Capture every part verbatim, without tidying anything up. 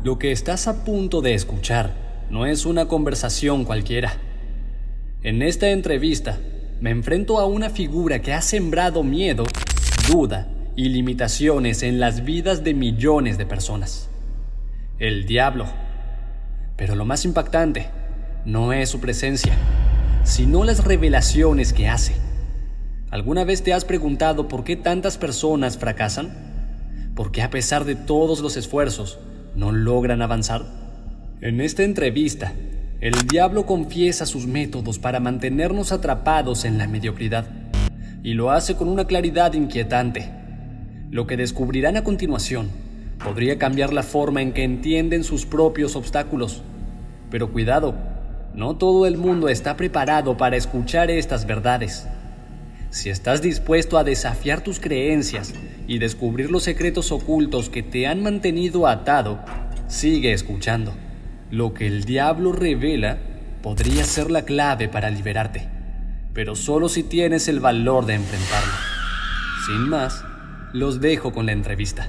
Lo que estás a punto de escuchar no es una conversación cualquiera. En esta entrevista me enfrento a una figura que ha sembrado miedo, duda y limitaciones en las vidas de millones de personas. El diablo. Pero lo más impactante no es su presencia, sino las revelaciones que hace. ¿Alguna vez te has preguntado por qué tantas personas fracasan? ¿Por qué a pesar de todos los esfuerzos no logran avanzar? En esta entrevista, el diablo confiesa sus métodos para mantenernos atrapados en la mediocridad, y lo hace con una claridad inquietante. Lo que descubrirán a continuación podría cambiar la forma en que entienden sus propios obstáculos. Pero cuidado, no todo el mundo está preparado para escuchar estas verdades. Si estás dispuesto a desafiar tus creencias y descubrir los secretos ocultos que te han mantenido atado, sigue escuchando. Lo que el diablo revela podría ser la clave para liberarte, pero solo si tienes el valor de enfrentarlo. Sin más, los dejo con la entrevista.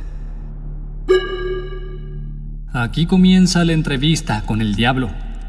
Aquí comienza la entrevista con el diablo.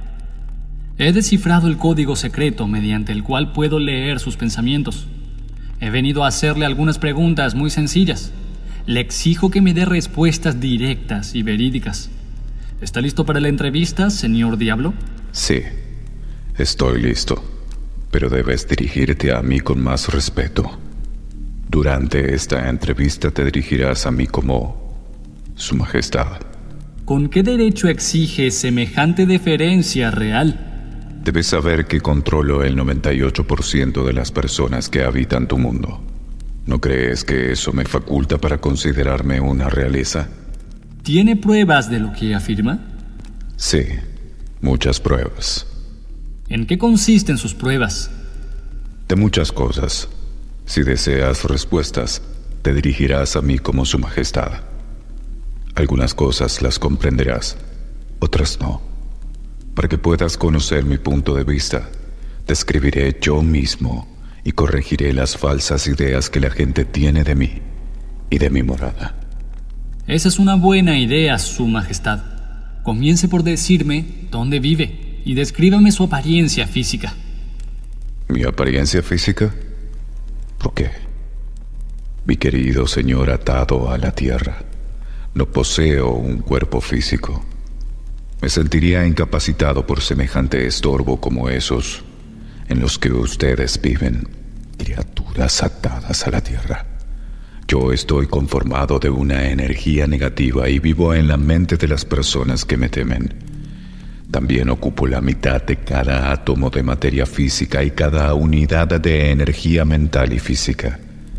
He descifrado el código secreto mediante el cual puedo leer sus pensamientos. He venido a hacerle algunas preguntas muy sencillas. Le exijo que me dé respuestas directas y verídicas. ¿Está listo para la entrevista, señor Diablo? Sí, estoy listo, pero debes dirigirte a mí con más respeto. Durante esta entrevista te dirigirás a mí como Su Majestad. ¿Con qué derecho exige semejante deferencia real? Debes saber que controlo el noventa y ocho por ciento de las personas que habitan tu mundo. ¿No crees que eso me faculta para considerarme una realeza? ¿Tiene pruebas de lo que afirma? Sí, muchas pruebas. ¿En qué consisten sus pruebas? De muchas cosas. Si deseas respuestas, te dirigirás a mí como Su Majestad. Algunas cosas las comprenderás, otras no. Para que puedas conocer mi punto de vista, te escribiré yo mismo y corregiré las falsas ideas que la gente tiene de mí y de mi morada. Esa es una buena idea, Su Majestad. Comience por decirme dónde vive y descríbame su apariencia física. ¿Mi apariencia física? ¿Por qué? Mi querido señor atado a la tierra, no poseo un cuerpo físico. Me sentiría incapacitado por semejante estorbo como esos en los que ustedes viven, criaturas atadas a la tierra. Yo estoy conformado de una energía negativa y vivo en la mente de las personas que me temen. También ocupo la mitad de cada átomo de materia física y cada unidad de energía mental y física.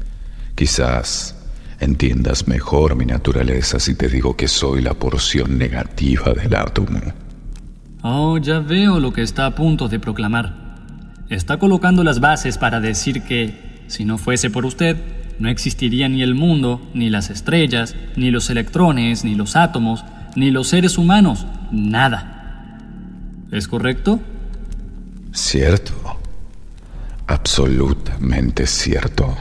Quizás entiendas mejor mi naturaleza si te digo que soy la porción negativa del átomo. Oh, ya veo lo que está a punto de proclamar. Está colocando las bases para decir que, si no fuese por usted, no existiría ni el mundo, ni las estrellas, ni los electrones, ni los átomos, ni los seres humanos, nada. ¿Es correcto? Cierto. Absolutamente cierto.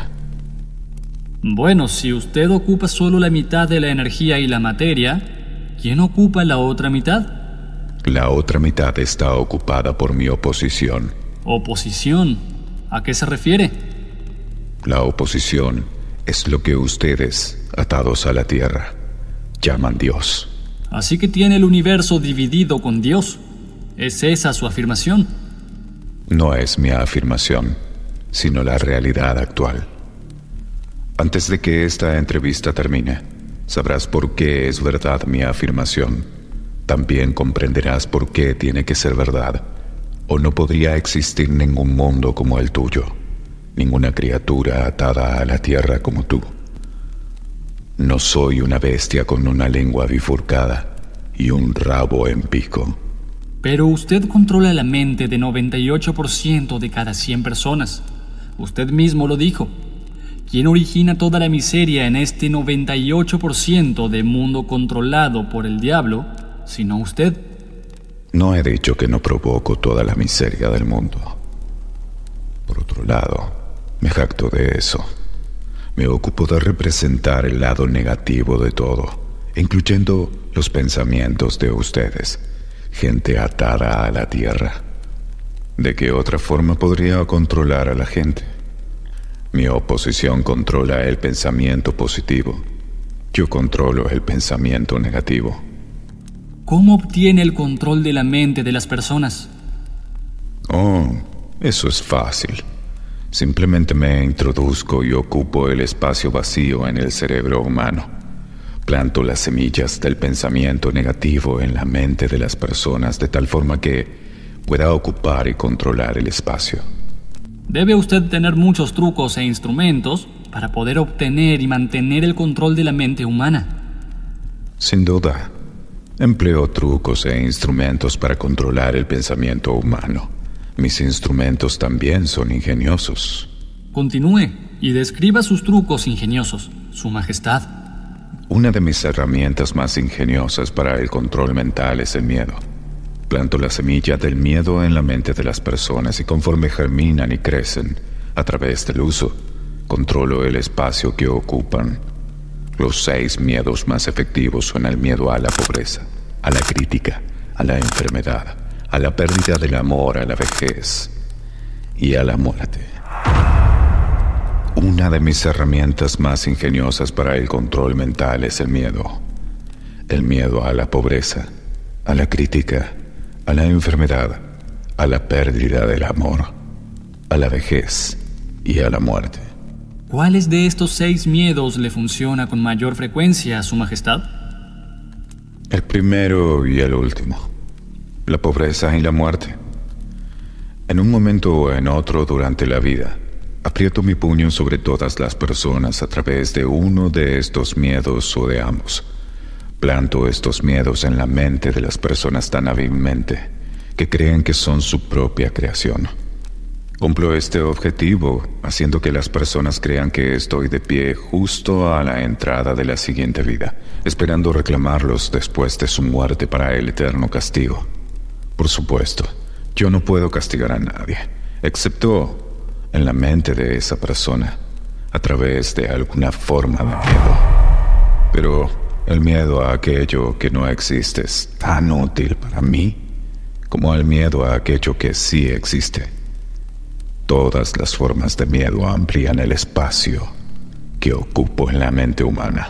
Bueno, si usted ocupa solo la mitad de la energía y la materia, ¿quién ocupa la otra mitad? La otra mitad está ocupada por mi oposición. ¿Oposición? ¿A qué se refiere? La oposición es lo que ustedes, atados a la tierra, llaman Dios. Así que tiene el universo dividido con Dios. ¿Es esa su afirmación? No es mi afirmación, sino la realidad actual. Antes de que esta entrevista termine, sabrás por qué es verdad mi afirmación. También comprenderás por qué tiene que ser verdad, o no podría existir ningún mundo como el tuyo, ninguna criatura atada a la tierra como tú. No soy una bestia con una lengua bifurcada y un rabo en pico. Pero usted controla la mente de noventa y ocho por ciento de cada cien personas. Usted mismo lo dijo. ¿Quién origina toda la miseria en este noventa y ocho por ciento de mundo controlado por el diablo, sino usted? No he dicho que no provoco toda la miseria del mundo. Por otro lado, me jacto de eso. Me ocupo de representar el lado negativo de todo, incluyendo los pensamientos de ustedes, gente atada a la tierra. ¿De qué otra forma podría controlar a la gente? Mi oposición controla el pensamiento positivo. Yo controlo el pensamiento negativo. ¿Cómo obtiene el control de la mente de las personas? Oh, eso es fácil. Simplemente me introduzco y ocupo el espacio vacío en el cerebro humano. Planto las semillas del pensamiento negativo en la mente de las personas de tal forma que pueda ocupar y controlar el espacio. Debe usted tener muchos trucos e instrumentos para poder obtener y mantener el control de la mente humana. Sin duda, empleo trucos e instrumentos para controlar el pensamiento humano. Mis instrumentos también son ingeniosos. Continúe y describa sus trucos ingeniosos, Su Majestad. Una de mis herramientas más ingeniosas para el control mental es el miedo. Planto la semilla del miedo en la mente de las personas y conforme germinan y crecen, a través del uso, controlo el espacio que ocupan. Los seis miedos más efectivos son el miedo a la pobreza, a la crítica, a la enfermedad, a la pérdida del amor, a la vejez y a la muerte. Una de mis herramientas más ingeniosas para el control mental es el miedo. El miedo a la pobreza, a la crítica, a la enfermedad, a la pérdida del amor, a la vejez y a la muerte. ¿Cuáles de estos seis miedos le funciona con mayor frecuencia, Su Majestad? El primero y el último. La pobreza y la muerte. En un momento o en otro durante la vida, aprieto mi puño sobre todas las personas a través de uno de estos miedos o de ambos. Planto estos miedos en la mente de las personas tan hábilmente que creen que son su propia creación. Cumplo este objetivo haciendo que las personas crean que estoy de pie justo a la entrada de la siguiente vida, esperando reclamarlos después de su muerte para el eterno castigo. Por supuesto, yo no puedo castigar a nadie, excepto en la mente de esa persona, a través de alguna forma de miedo. Pero el miedo a aquello que no existe es tan útil para mí como el miedo a aquello que sí existe. Todas las formas de miedo amplían el espacio que ocupo en la mente humana.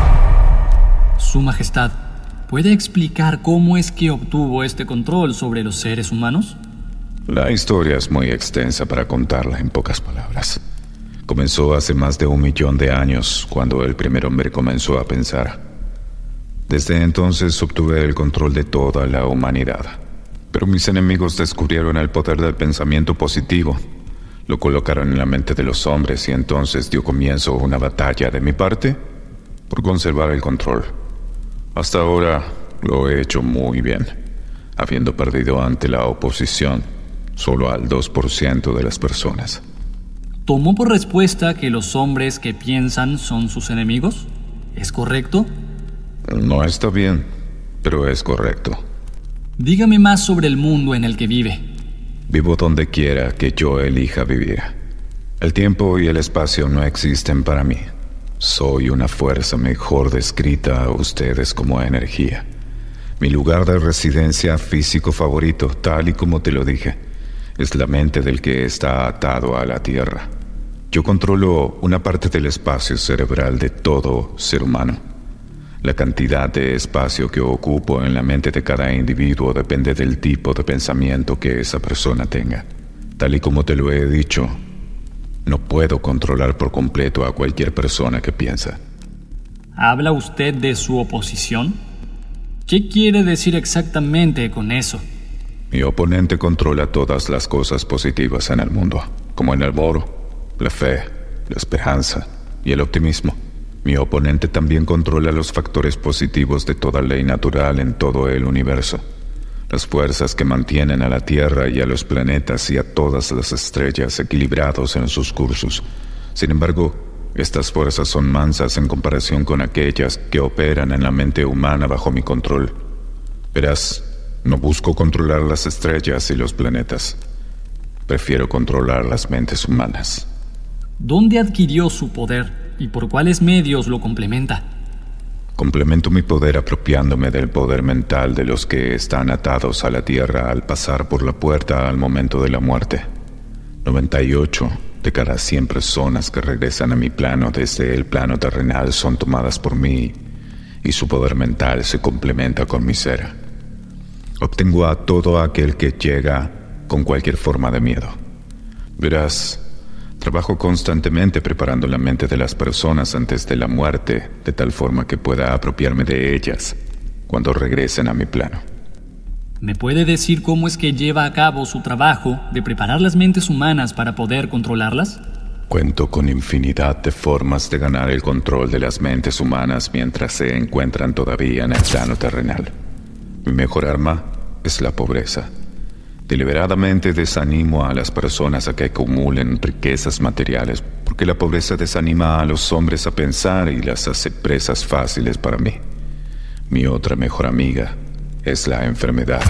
Su Majestad, ¿puede explicar cómo es que obtuvo este control sobre los seres humanos? La historia es muy extensa para contarla en pocas palabras. Comenzó hace más de un millón de años, cuando el primer hombre comenzó a pensar. Desde entonces obtuve el control de toda la humanidad. Pero mis enemigos descubrieron el poder del pensamiento positivo. Lo colocaron en la mente de los hombres y entonces dio comienzo una batalla de mi parte por conservar el control. Hasta ahora lo he hecho muy bien, habiendo perdido ante la oposición solo al dos por ciento de las personas. ¿Tomó por respuesta que los hombres que piensan son sus enemigos? ¿Es correcto? No está bien, pero es correcto. Dígame más sobre el mundo en el que vive. Vivo donde quiera que yo elija vivir. El tiempo y el espacio no existen para mí. Soy una fuerza mejor descrita a ustedes como energía. Mi lugar de residencia físico favorito, tal y como te lo dije, es la mente del que está atado a la tierra. Yo controlo una parte del espacio cerebral de todo ser humano. La cantidad de espacio que ocupo en la mente de cada individuo depende del tipo de pensamiento que esa persona tenga. Tal y como te lo he dicho, no puedo controlar por completo a cualquier persona que piensa. ¿Habla usted de su oposición? ¿Qué quiere decir exactamente con eso? Mi oponente controla todas las cosas positivas en el mundo, como el amor, la fe, la esperanza y el optimismo. Mi oponente también controla los factores positivos de toda ley natural en todo el universo. Las fuerzas que mantienen a la Tierra y a los planetas y a todas las estrellas equilibrados en sus cursos. Sin embargo, estas fuerzas son mansas en comparación con aquellas que operan en la mente humana bajo mi control. Verás, no busco controlar las estrellas y los planetas. Prefiero controlar las mentes humanas. ¿Dónde adquirió su poder y por cuáles medios lo complementa? Complemento mi poder apropiándome del poder mental de los que están atados a la tierra al pasar por la puerta al momento de la muerte. noventa y ocho de cada cien personas que regresan a mi plano desde el plano terrenal son tomadas por mí y su poder mental se complementa con mi ser. Obtengo a todo aquel que llega con cualquier forma de miedo. Verás, trabajo constantemente preparando la mente de las personas antes de la muerte, de tal forma que pueda apropiarme de ellas cuando regresen a mi plano. ¿Me puede decir cómo es que lleva a cabo su trabajo de preparar las mentes humanas para poder controlarlas? Cuento con infinidad de formas de ganar el control de las mentes humanas mientras se encuentran todavía en el plano terrenal. Mi mejor arma es la pobreza. Deliberadamente desanimo a las personas a que acumulen riquezas materiales, porque la pobreza desanima a los hombres a pensar y las hace presas fáciles para mí. Mi otra mejor amiga es la enfermedad.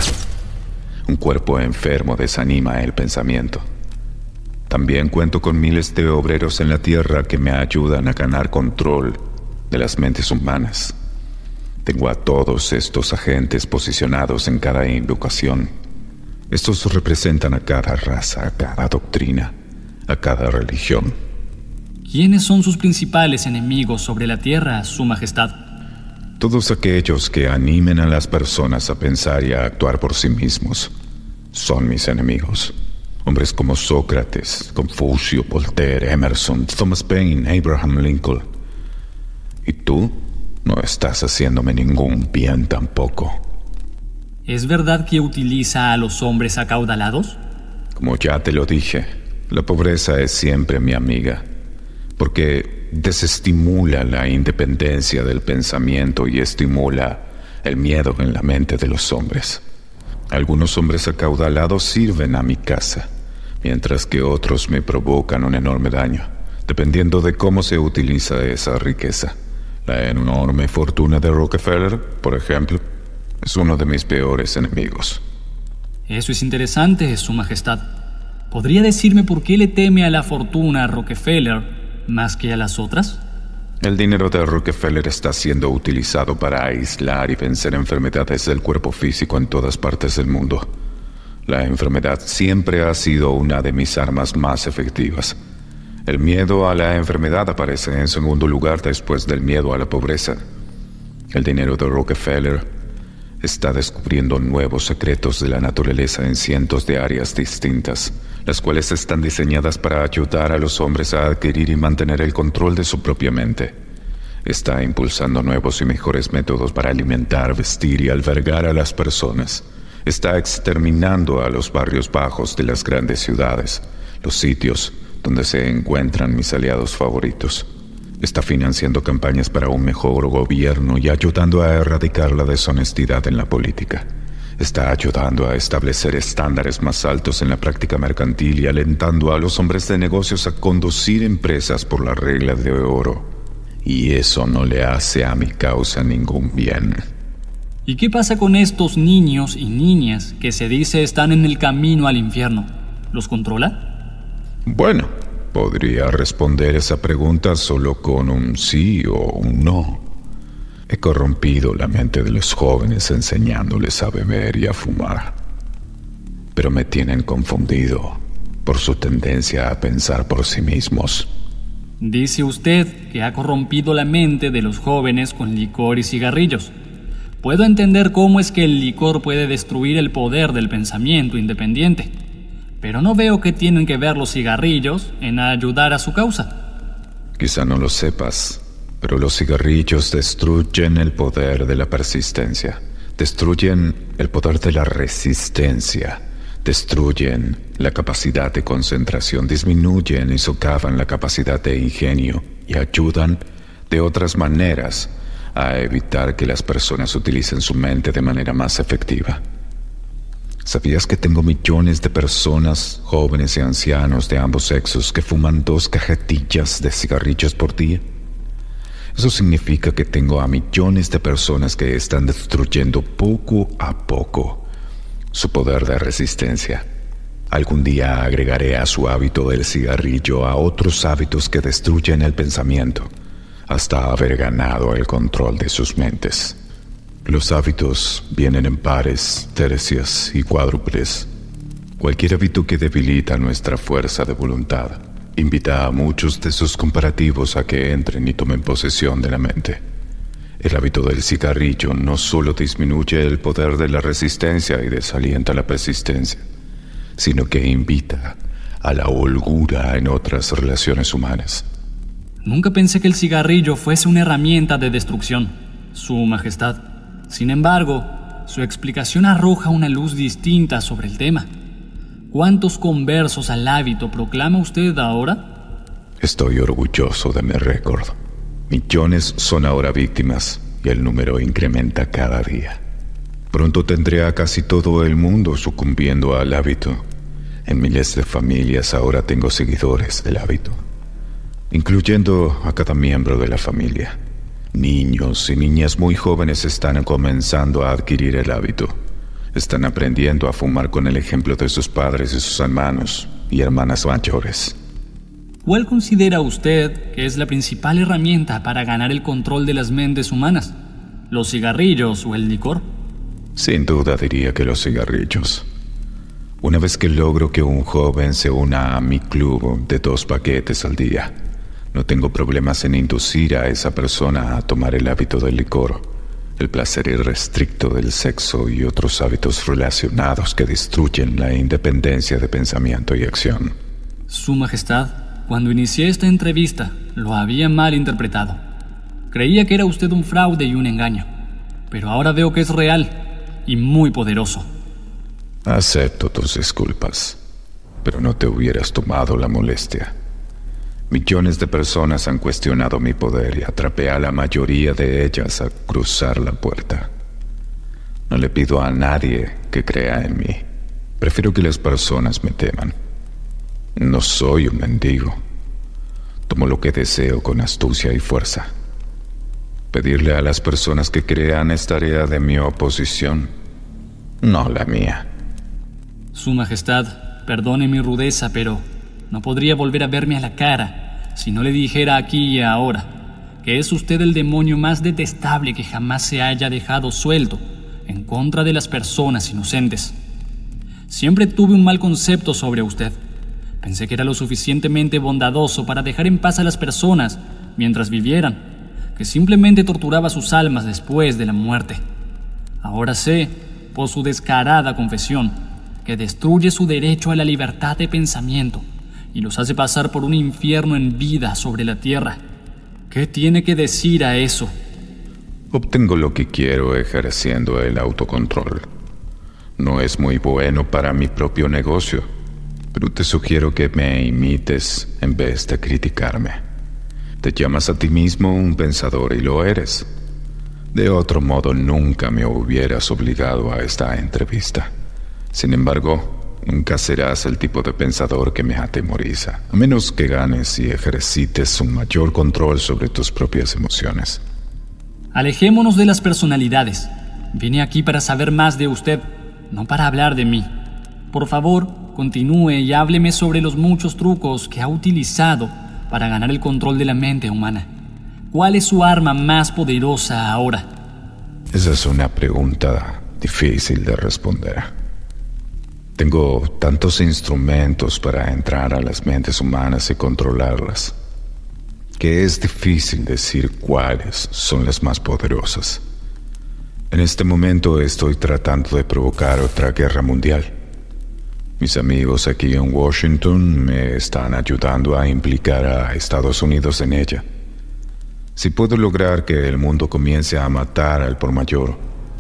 Un cuerpo enfermo desanima el pensamiento. También cuento con miles de obreros en la tierra que me ayudan a ganar control de las mentes humanas. Tengo a todos estos agentes posicionados en cada invocación. Estos representan a cada raza, a cada doctrina, a cada religión. ¿Quiénes son sus principales enemigos sobre la tierra, Su Majestad? Todos aquellos que animen a las personas a pensar y a actuar por sí mismos son mis enemigos. Hombres como Sócrates, Confucio, Voltaire, Emerson, Thomas Paine, Abraham Lincoln. Y tú no estás haciéndome ningún bien tampoco. ¿Es verdad que utiliza a los hombres acaudalados? Como ya te lo dije, la pobreza es siempre mi amiga, porque desestimula la independencia del pensamiento y estimula el miedo en la mente de los hombres. Algunos hombres acaudalados sirven a mi casa, mientras que otros me provocan un enorme daño, dependiendo de cómo se utiliza esa riqueza. La enorme fortuna de Rockefeller, por ejemplo, es uno de mis peores enemigos. Eso es interesante, Su Majestad. ¿Podría decirme por qué le teme a la fortuna Rockefeller más que a las otras? El dinero de Rockefeller está siendo utilizado para aislar y vencer enfermedades del cuerpo físico en todas partes del mundo. La enfermedad siempre ha sido una de mis armas más efectivas. El miedo a la enfermedad aparece en segundo lugar después del miedo a la pobreza. El dinero de Rockefeller está descubriendo nuevos secretos de la naturaleza en cientos de áreas distintas, las cuales están diseñadas para ayudar a los hombres a adquirir y mantener el control de su propia mente. Está impulsando nuevos y mejores métodos para alimentar, vestir y albergar a las personas. Está exterminando a los barrios bajos de las grandes ciudades, los sitios donde se encuentran mis aliados favoritos. Está financiando campañas para un mejor gobierno y ayudando a erradicar la deshonestidad en la política. Está ayudando a establecer estándares más altos en la práctica mercantil y alentando a los hombres de negocios a conducir empresas por la regla de oro. Y eso no le hace a mi causa ningún bien. ¿Y qué pasa con estos niños y niñas que se dice están en el camino al infierno? ¿Los controla? Bueno, podría responder esa pregunta solo con un sí o un no. He corrompido la mente de los jóvenes enseñándoles a beber y a fumar. Pero me tienen confundido por su tendencia a pensar por sí mismos. Dice usted que ha corrompido la mente de los jóvenes con licor y cigarrillos. Puedo entender cómo es que el licor puede destruir el poder del pensamiento independiente, pero no veo qué tienen que ver los cigarrillos en ayudar a su causa. Quizá no lo sepas, pero los cigarrillos destruyen el poder de la persistencia, destruyen el poder de la resistencia, destruyen la capacidad de concentración, disminuyen y socavan la capacidad de ingenio y ayudan de otras maneras a evitar que las personas utilicen su mente de manera más efectiva. ¿Sabías que tengo millones de personas, jóvenes y ancianos de ambos sexos, que fuman dos cajetillas de cigarrillos por día? Eso significa que tengo a millones de personas que están destruyendo poco a poco su poder de resistencia. Algún día agregaré a su hábito del cigarrillo a otros hábitos que destruyen el pensamiento, hasta haber ganado el control de sus mentes. Los hábitos vienen en pares, tercias y cuádruples. Cualquier hábito que debilita nuestra fuerza de voluntad invita a muchos de sus comparativos a que entren y tomen posesión de la mente. El hábito del cigarrillo no solo disminuye el poder de la resistencia y desalienta la persistencia, sino que invita a la holgura en otras relaciones humanas. Nunca pensé que el cigarrillo fuese una herramienta de destrucción, Su Majestad. Sin embargo, su explicación arroja una luz distinta sobre el tema. ¿Cuántos conversos al hábito proclama usted ahora? Estoy orgulloso de mi récord. Millones son ahora víctimas y el número incrementa cada día. Pronto tendré a casi todo el mundo sucumbiendo al hábito. En miles de familias ahora tengo seguidores del hábito, incluyendo a cada miembro de la familia. Niños y niñas muy jóvenes están comenzando a adquirir el hábito. Están aprendiendo a fumar con el ejemplo de sus padres y sus hermanos y hermanas mayores. ¿Cuál considera usted que es la principal herramienta para ganar el control de las mentes humanas? ¿Los cigarrillos o el licor? Sin duda diría que los cigarrillos. Una vez que logro que un joven se una a mi club de dos paquetes al día, no tengo problemas en inducir a esa persona a tomar el hábito del licor, el placer irrestricto del sexo y otros hábitos relacionados que destruyen la independencia de pensamiento y acción. Su Majestad, cuando inicié esta entrevista, lo había mal interpretado. Creía que era usted un fraude y un engaño, pero ahora veo que es real y muy poderoso. Acepto tus disculpas, pero no te hubieras tomado la molestia. Millones de personas han cuestionado mi poder y atrapé a la mayoría de ellas a cruzar la puerta. No le pido a nadie que crea en mí. Prefiero que las personas me teman. No soy un mendigo. Tomo lo que deseo con astucia y fuerza. Pedirle a las personas que crean es tarea de mi oposición, no la mía. Su Majestad, perdone mi rudeza, pero no podría volver a verme a la cara si no le dijera aquí y ahora que es usted el demonio más detestable que jamás se haya dejado suelto en contra de las personas inocentes. Siempre tuve un mal concepto sobre usted. Pensé que era lo suficientemente bondadoso para dejar en paz a las personas mientras vivieran, que simplemente torturaba sus almas después de la muerte. Ahora sé, por su descarada confesión, que destruye su derecho a la libertad de pensamiento y los hace pasar por un infierno en vida sobre la tierra. ¿Qué tiene que decir a eso? Obtengo lo que quiero ejerciendo el autocontrol. No es muy bueno para mi propio negocio, pero te sugiero que me imites en vez de criticarme. Te llamas a ti mismo un pensador y lo eres. De otro modo, nunca me hubieras obligado a esta entrevista. Sin embargo, nunca serás el tipo de pensador que me atemoriza, a menos que ganes y ejercites un mayor control sobre tus propias emociones. Alejémonos de las personalidades. Vine aquí para saber más de usted, no para hablar de mí. Por favor, continúe y hábleme sobre los muchos trucos que ha utilizado para ganar el control de la mente humana. ¿Cuál es su arma más poderosa ahora? Esa es una pregunta difícil de responder. Tengo tantos instrumentos para entrar a las mentes humanas y controlarlas, que es difícil decir cuáles son las más poderosas. En este momento estoy tratando de provocar otra guerra mundial. Mis amigos aquí en Washington me están ayudando a implicar a Estados Unidos en ella. Si puedo lograr que el mundo comience a matar al por mayor,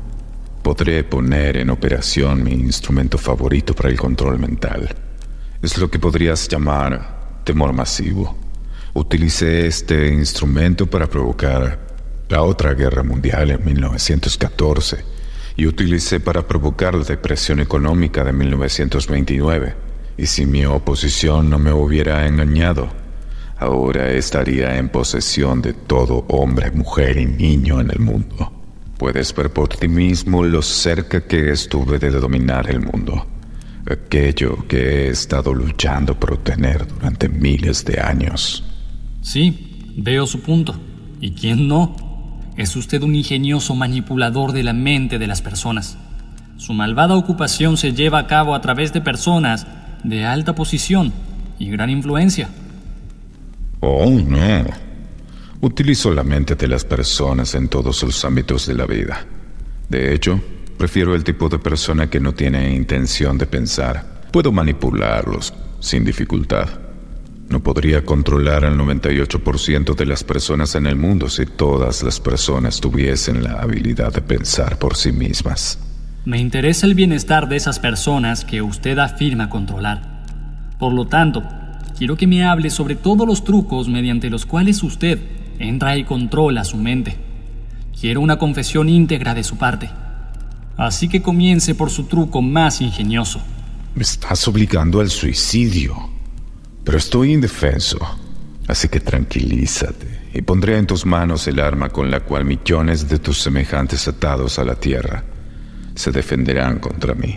podré poner en operación mi instrumento favorito para el control mental. Es lo que podrías llamar temor masivo. Utilicé este instrumento para provocar la otra guerra mundial en mil novecientos catorce y utilicé para provocar la depresión económica de mil novecientos veintinueve. Y si mi oposición no me hubiera engañado, ahora estaría en posesión de todo hombre, mujer y niño en el mundo. Puedes ver por ti mismo lo cerca que estuve de dominar el mundo, aquello que he estado luchando por obtener durante miles de años. Sí, veo su punto. ¿Y quién no? Es usted un ingenioso manipulador de la mente de las personas. Su malvada ocupación se lleva a cabo a través de personas de alta posición y gran influencia. Oh, no. Utilizo la mente de las personas en todos los ámbitos de la vida. De hecho, prefiero el tipo de persona que no tiene intención de pensar. Puedo manipularlos sin dificultad. No podría controlar al noventa y ocho por ciento de las personas en el mundo si todas las personas tuviesen la habilidad de pensar por sí mismas. Me interesa el bienestar de esas personas que usted afirma controlar. Por lo tanto, quiero que me hable sobre todos los trucos mediante los cuales usted entra y controla su mente. Quiero una confesión íntegra de su parte. Así que comience por su truco más ingenioso. Me estás obligando al suicidio. Pero estoy indefenso. Así que tranquilízate y pondré en tus manos el arma con la cual millones de tus semejantes atados a la tierra se defenderán contra mí.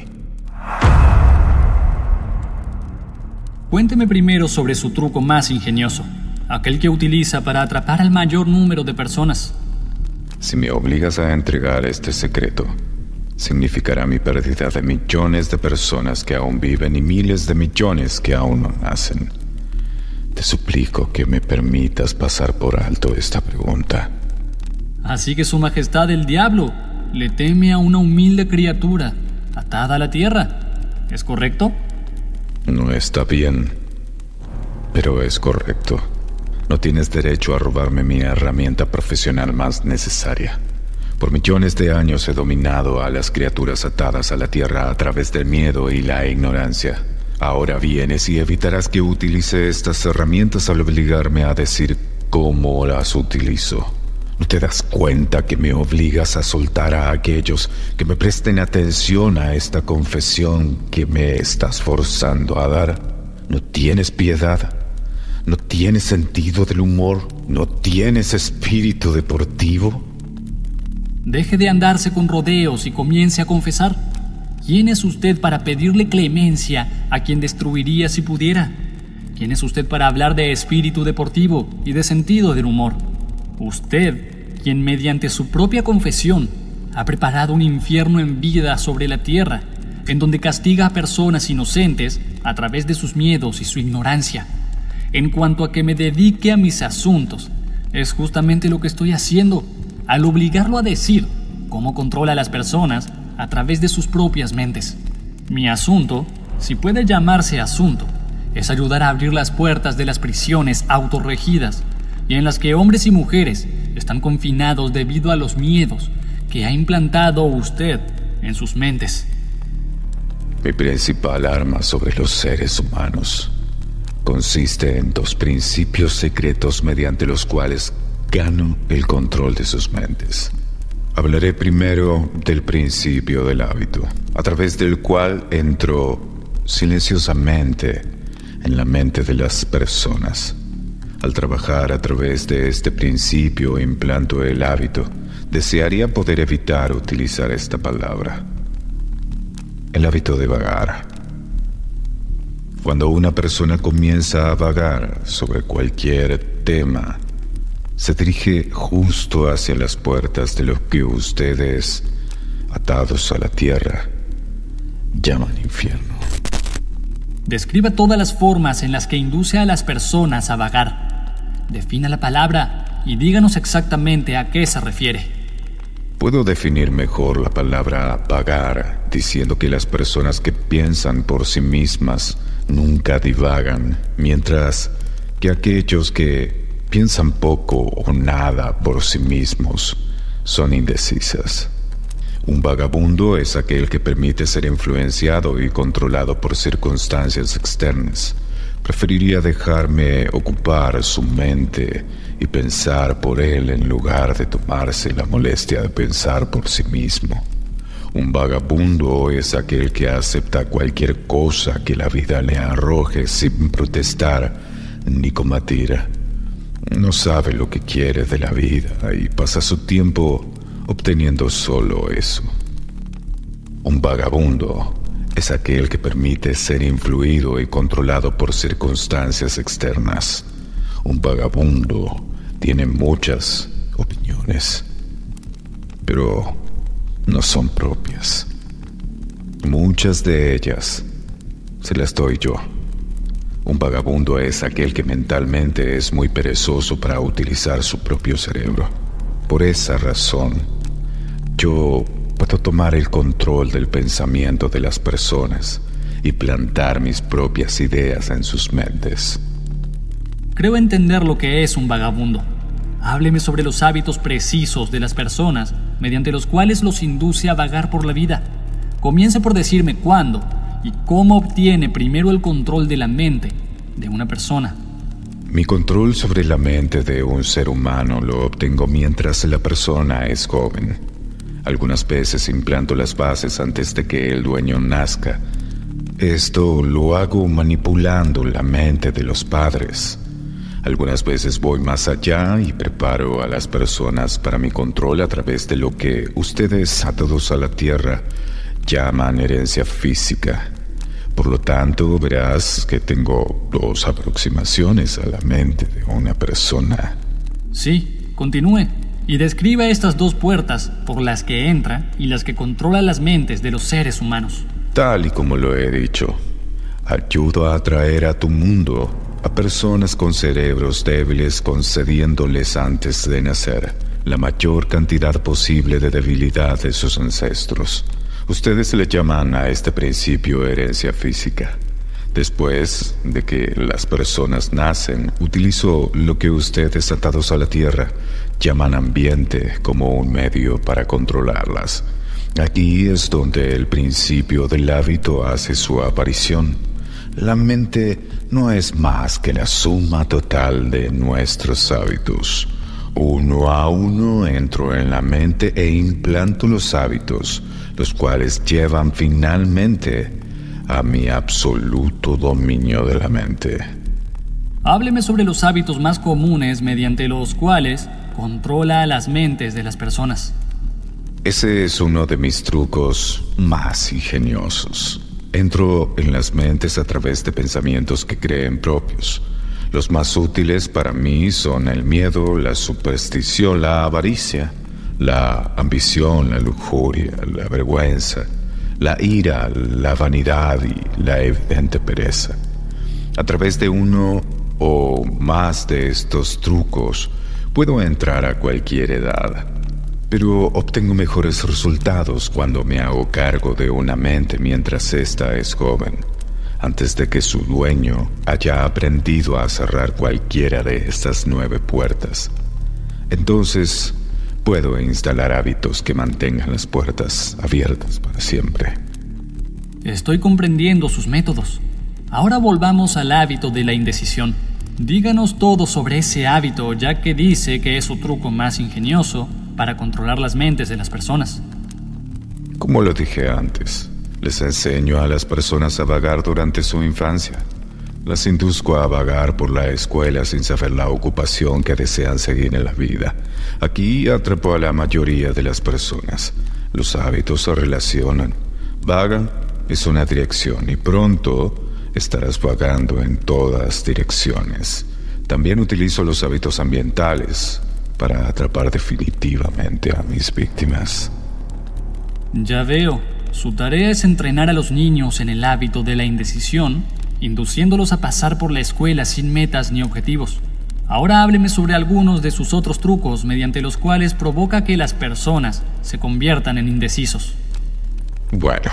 Cuénteme primero sobre su truco más ingenioso, aquel que utiliza para atrapar al mayor número de personas. Si me obligas a entregar este secreto, significará mi pérdida de millones de personas que aún viven y miles de millones que aún no nacen. Te suplico que me permitas pasar por alto esta pregunta. Así que su majestad el diablo le teme a una humilde criatura atada a la tierra, ¿es correcto? No está bien, pero es correcto. No tienes derecho a robarme mi herramienta profesional más necesaria. Por millones de años he dominado a las criaturas atadas a la tierra a través del miedo y la ignorancia. Ahora vienes y evitarás que utilice estas herramientas al obligarme a decir cómo las utilizo. ¿No te das cuenta que me obligas a soltar a aquellos que me presten atención a esta confesión que me estás forzando a dar? ¿No tienes piedad? ¿No tienes sentido del humor? ¿No tienes espíritu deportivo? Deje de andarse con rodeos y comience a confesar. ¿Quién es usted para pedirle clemencia a quien destruiría si pudiera? ¿Quién es usted para hablar de espíritu deportivo y de sentido del humor? Usted, quien mediante su propia confesión ha preparado un infierno en vida sobre la tierra, en donde castiga a personas inocentes a través de sus miedos y su ignorancia. En cuanto a que me dedique a mis asuntos, es justamente lo que estoy haciendo, al obligarlo a decir cómo controla a las personas a través de sus propias mentes. Mi asunto, si puede llamarse asunto, es ayudar a abrir las puertas de las prisiones autorregidas y en las que hombres y mujeres están confinados debido a los miedos que ha implantado usted en sus mentes. Mi principal arma sobre los seres humanos consiste en dos principios secretos mediante los cuales gano el control de sus mentes. Hablaré primero del principio del hábito, a través del cual entro silenciosamente en la mente de las personas. Al trabajar a través de este principio e implanto el hábito, desearía poder evitar utilizar esta palabra. El hábito de vagar. Cuando una persona comienza a vagar sobre cualquier tema, se dirige justo hacia las puertas de lo que ustedes, atados a la tierra, llaman infierno. Describa todas las formas en las que induce a las personas a vagar. Defina la palabra y díganos exactamente a qué se refiere. Puedo definir mejor la palabra vagar diciendo que las personas que piensan por sí mismas nunca divagan, mientras que aquellos que piensan poco o nada por sí mismos son indecisas. Un vagabundo es aquel que permite ser influenciado y controlado por circunstancias externas. Preferiría dejarme ocupar su mente y pensar por él en lugar de tomarse la molestia de pensar por sí mismo. Un vagabundo es aquel que acepta cualquier cosa que la vida le arroje sin protestar ni combatir. No sabe lo que quiere de la vida y pasa su tiempo obteniendo solo eso. Un vagabundo es aquel que permite ser influido y controlado por circunstancias externas. Un vagabundo tiene muchas opiniones, pero no son propias. Muchas de ellas se las doy yo. Un vagabundo es aquel que mentalmente es muy perezoso para utilizar su propio cerebro. Por esa razón, yo puedo tomar el control del pensamiento de las personas y plantar mis propias ideas en sus mentes. Creo entender lo que es un vagabundo. Hábleme sobre los hábitos precisos de las personas mediante los cuales los induce a vagar por la vida. Comience por decirme cuándo y cómo obtiene primero el control de la mente de una persona. Mi control sobre la mente de un ser humano lo obtengo mientras la persona es joven. Algunas veces implanto las bases antes de que el dueño nazca. Esto lo hago manipulando la mente de los padres. Algunas veces voy más allá y preparo a las personas para mi control a través de lo que ustedes, atados a la tierra, llaman herencia física. Por lo tanto, verás que tengo dos aproximaciones a la mente de una persona. Sí, continúe y describa estas dos puertas por las que entra y las que controla las mentes de los seres humanos. Tal y como lo he dicho, ayudo a atraer a tu mundo a personas con cerebros débiles, concediéndoles antes de nacer la mayor cantidad posible de debilidad de sus ancestros. Ustedes le llaman a este principio herencia física. Después de que las personas nacen, utilizo lo que ustedes, atados a la tierra, llaman ambiente como un medio para controlarlas. Aquí es donde el principio del hábito hace su aparición. La mente no es más que la suma total de nuestros hábitos. Uno a uno entro en la mente e implanto los hábitos, los cuales llevan finalmente a mi absoluto dominio de la mente. Hábleme sobre los hábitos más comunes mediante los cuales controla a las mentes de las personas. Ese es uno de mis trucos más ingeniosos. Entro en las mentes a través de pensamientos que creen propios. Los más útiles para mí son el miedo, la superstición, la avaricia, la ambición, la lujuria, la vergüenza, la ira, la vanidad y la evidente pereza. A través de uno o más de estos trucos puedo entrar a cualquier edad, pero obtengo mejores resultados cuando me hago cargo de una mente mientras ésta es joven, antes de que su dueño haya aprendido a cerrar cualquiera de estas nueve puertas. Entonces, puedo instalar hábitos que mantengan las puertas abiertas para siempre. Estoy comprendiendo sus métodos. Ahora volvamos al hábito de la indecisión. Díganos todo sobre ese hábito, ya que dice que es su truco más ingenioso para controlar las mentes de las personas. Como lo dije antes, les enseño a las personas a vagar durante su infancia. Las induzco a vagar por la escuela sin saber la ocupación que desean seguir en la vida. Aquí atrapo a la mayoría de las personas. Los hábitos se relacionan. Vagan es una dirección y pronto estarás vagando en todas direcciones. También utilizo los hábitos ambientales para atrapar definitivamente a mis víctimas. Ya veo. Su tarea es entrenar a los niños en el hábito de la indecisión, induciéndolos a pasar por la escuela sin metas ni objetivos. Ahora hábleme sobre algunos de sus otros trucos mediante los cuales provoca que las personas se conviertan en indecisos. Bueno,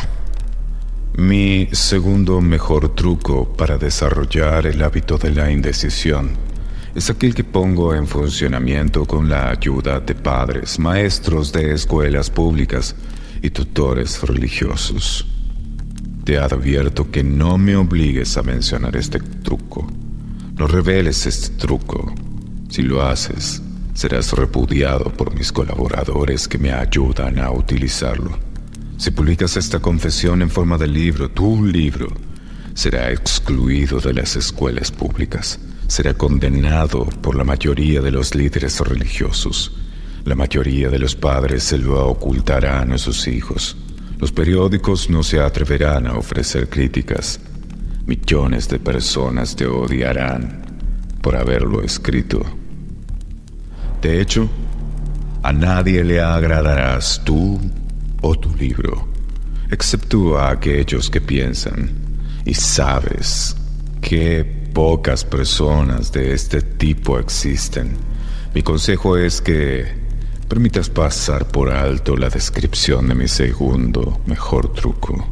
mi segundo mejor truco para desarrollar el hábito de la indecisión es aquel que pongo en funcionamiento con la ayuda de padres, maestros de escuelas públicas y tutores religiosos. Te advierto que no me obligues a mencionar este truco. No reveles este truco. Si lo haces, serás repudiado por mis colaboradores que me ayudan a utilizarlo. Si publicas esta confesión en forma de libro, tu libro será excluido de las escuelas públicas. Será condenado por la mayoría de los líderes religiosos. La mayoría de los padres se lo ocultarán a sus hijos. Los periódicos no se atreverán a ofrecer críticas. Millones de personas te odiarán por haberlo escrito. De hecho, A nadie le agradarás tú o tu libro, excepto a aquellos que piensan. Y sabes que pocas personas de este tipo existen. Mi consejo es que permitas pasar por alto la descripción de mi segundo mejor truco.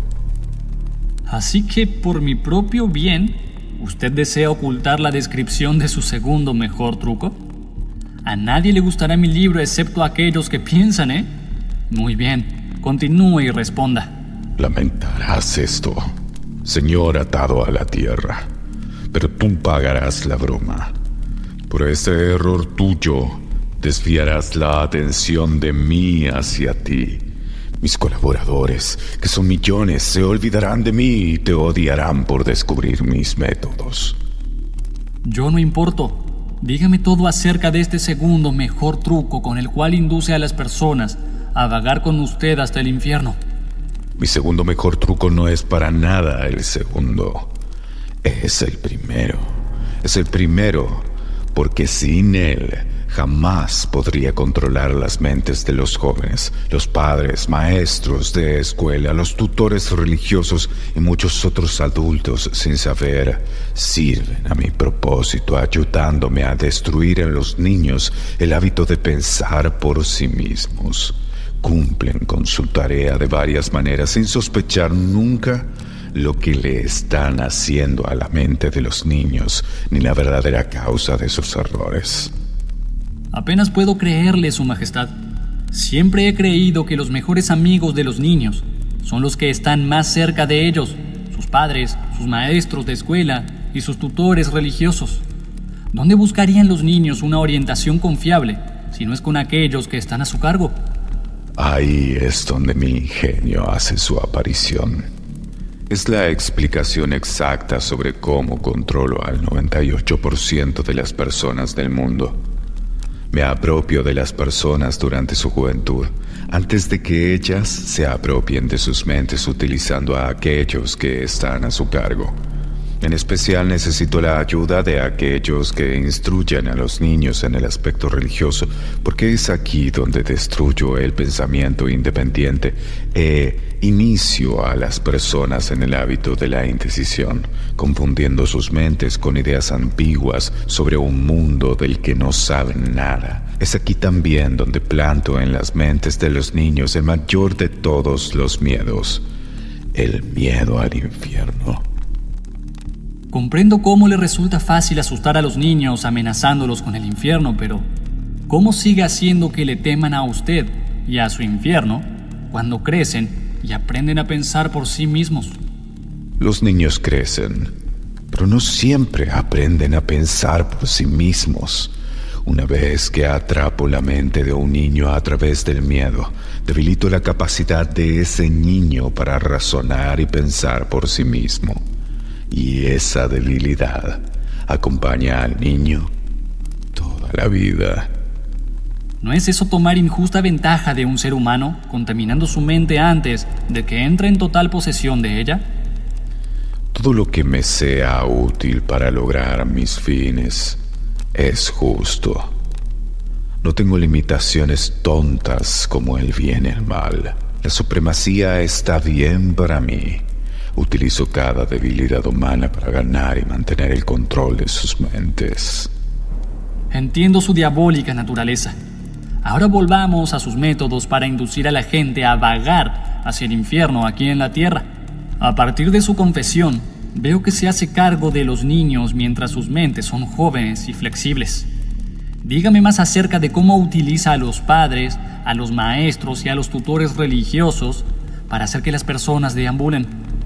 Así que, por mi propio bien, ¿usted desea ocultar la descripción de su segundo mejor truco? A nadie le gustará mi libro excepto a aquellos que piensan, ¿eh? Muy bien, continúe y responda. Lamentarás esto, señor atado a la tierra, pero tú pagarás la broma. Por este error tuyo, desviarás la atención de mí hacia ti. Mis colaboradores, que son millones, se olvidarán de mí y te odiarán por descubrir mis métodos. Yo no importo. Dígame todo acerca de este segundo mejor truco con el cual induce a las personas a vagar con usted hasta el infierno. Mi segundo mejor truco no es para nada el segundo. Es el primero. Es el primero porque sin él jamás podría controlar las mentes de los jóvenes, los padres, maestros de escuela, los tutores religiosos y muchos otros adultos sin saber. Sirven a mi propósito ayudándome a destruir en los niños el hábito de pensar por sí mismos. Cumplen con su tarea de varias maneras sin sospechar nunca lo que le están haciendo a la mente de los niños ni la verdadera causa de sus errores. Apenas puedo creerle, Su Majestad. Siempre he creído que los mejores amigos de los niños son los que están más cerca de ellos, sus padres, sus maestros de escuela y sus tutores religiosos. ¿Dónde buscarían los niños una orientación confiable si no es con aquellos que están a su cargo? Ahí es donde mi ingenio hace su aparición. Es la explicación exacta sobre cómo controlo al noventa y ocho por ciento de las personas del mundo. Me apropio de las personas durante su juventud, antes de que ellas se apropien de sus mentes utilizando a aquellos que están a su cargo. En especial necesito la ayuda de aquellos que instruyen a los niños en el aspecto religioso, porque es aquí donde destruyo el pensamiento independiente e inicio a las personas en el hábito de la indecisión, confundiendo sus mentes con ideas ambiguas sobre un mundo del que no saben nada. Es aquí también donde planto en las mentes de los niños el mayor de todos los miedos, el miedo al infierno. Comprendo cómo le resulta fácil asustar a los niños amenazándolos con el infierno, pero ¿cómo sigue haciendo que le teman a usted y a su infierno cuando crecen y aprenden a pensar por sí mismos? Los niños crecen, pero no siempre aprenden a pensar por sí mismos. Una vez que atrapo la mente de un niño a través del miedo, debilito la capacidad de ese niño para razonar y pensar por sí mismo. Y esa debilidad acompaña al niño toda la vida. ¿No es eso tomar injusta ventaja de un ser humano, contaminando su mente antes de que entre en total posesión de ella? Todo lo que me sea útil para lograr mis fines es justo. No tengo limitaciones tontas como el bien y el mal. La supremacía está bien para mí. Utilizo cada debilidad humana para ganar y mantener el control de sus mentes. Entiendo su diabólica naturaleza. Ahora volvamos a sus métodos para inducir a la gente a vagar hacia el infierno aquí en la tierra. A partir de su confesión, veo que se hace cargo de los niños mientras sus mentes son jóvenes y flexibles. Dígame más acerca de cómo utiliza a los padres, a los maestros y a los tutores religiosos para hacer que las personas deambulen.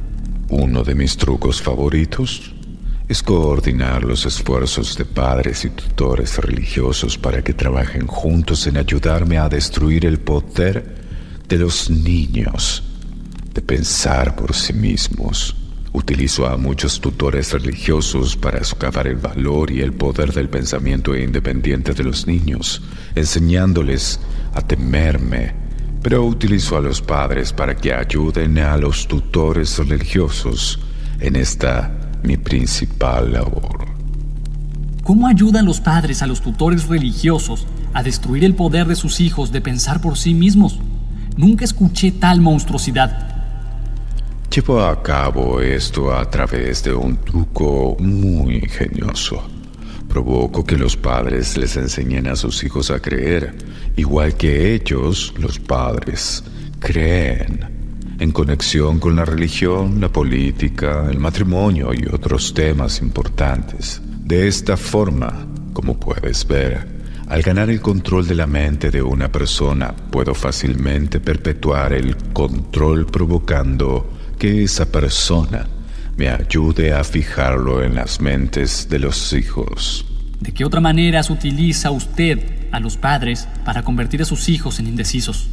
Uno de mis trucos favoritos es coordinar los esfuerzos de padres y tutores religiosos para que trabajen juntos en ayudarme a destruir el poder de los niños de pensar por sí mismos. Utilizo a muchos tutores religiosos para socavar el valor y el poder del pensamiento independiente de los niños, enseñándoles a temerme. Pero utilizo a los padres para que ayuden a los tutores religiosos en esta mi principal labor. ¿Cómo ayudan los padres a los tutores religiosos a destruir el poder de sus hijos de pensar por sí mismos. Nunca escuché tal monstruosidad. Llevo a cabo esto a través de un truco muy ingenioso. Provoco que los padres les enseñen a sus hijos a creer, igual que ellos, los padres, creen, en conexión con la religión, la política, el matrimonio y otros temas importantes. De esta forma, como puedes ver, al ganar el control de la mente de una persona, puedo fácilmente perpetuar el control provocando que esa persona me ayude a fijarlo en las mentes de los hijos. ¿De qué otra manera se utiliza usted a los padres para convertir a sus hijos en indecisos?